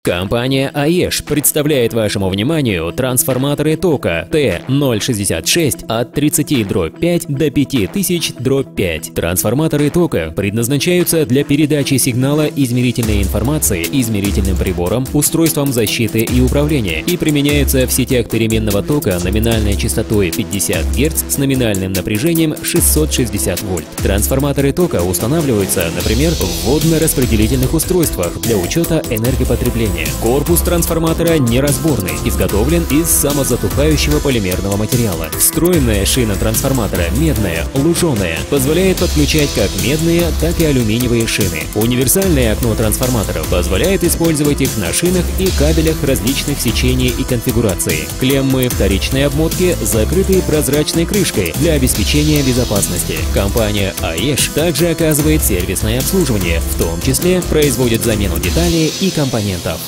Компания АЕШ представляет вашему вниманию трансформаторы тока Т066 от 30/5 до 5000/5. Трансформаторы тока предназначаются для передачи сигнала измерительной информации измерительным прибором, устройством защиты и управления и применяются в сетях переменного тока номинальной частотой 50 Гц с номинальным напряжением 660 вольт. Трансформаторы тока устанавливаются, например, в водно-распределительных устройствах для учета энергопотребления. Корпус трансформатора неразборный, изготовлен из самозатухающего полимерного материала. Встроенная шина трансформатора медная, луженая, позволяет подключать как медные, так и алюминиевые шины. Универсальное окно трансформаторов позволяет использовать их на шинах и кабелях различных сечений и конфигураций. Клеммы вторичной обмотки закрыты прозрачной крышкой для обеспечения безопасности. Компания АЕШ также оказывает сервисное обслуживание, в том числе производит замену деталей и компонентов.